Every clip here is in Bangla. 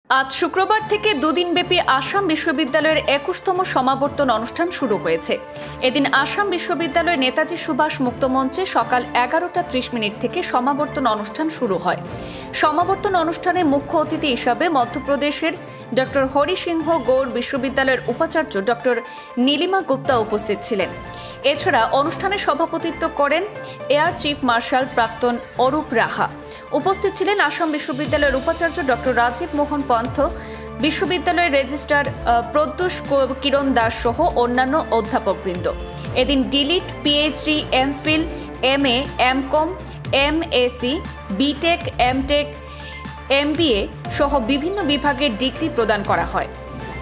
আজ শুক্রবার থেকে দুদিনব্যাপী আসাম বিশ্ববিদ্যালয়ের ২১তম সমাবর্তন অনুষ্ঠান শুরু হয়েছে। এদিন আসাম বিশ্ববিদ্যালয়ের নেতাজি সুভাষ মুক্ত মঞ্চে সকাল ১১:৩০ থেকে সমাবর্তন অনুষ্ঠান শুরু হয়। সমাবর্তন অনুষ্ঠানে মুখ্য অতিথি হিসাবে মধ্যপ্রদেশের ডক্টর হরি সিংহ গৌড় বিশ্ববিদ্যালয়ের উপাচার্য ডক্টর নীলিমা গুপ্তা উপস্থিত ছিলেন। এছাড়া অনুষ্ঠানে সভাপতিত্ব করেন এয়ার চিফ মার্শাল প্রাক্তন অরূপ রাহা। উপস্থিত ছিলেন আসাম বিশ্ববিদ্যালয়ের উপাচার্য ডক্টর রাজীব মোহন পন্থ, বিশ্ববিদ্যালয়ের রেজিস্ট্রার প্রদ্যুষ কিরণ দাস সহ অন্যান্য অধ্যাপকবৃন্দ। এদিন DLitt, PhD, MPhil, MA, MCom, MSc, BTech, MTech, MBA সহ বিভিন্ন বিভাগের ডিগ্রি প্রদান করা হয়।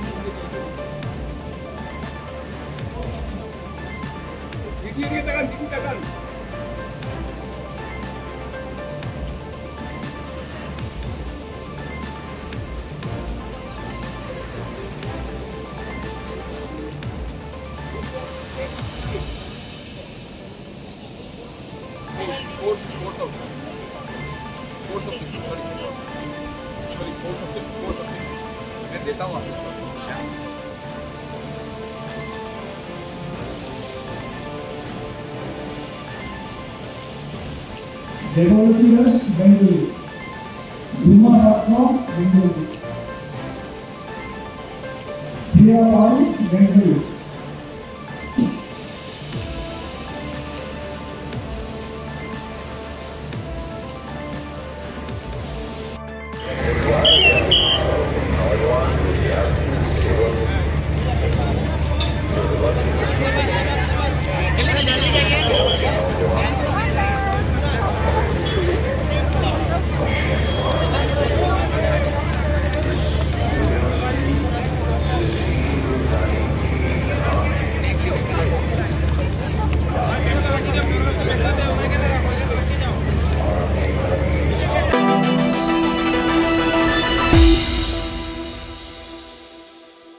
Developers Bengali, Zuma Ratna Bengali, Priya Pai Bengali.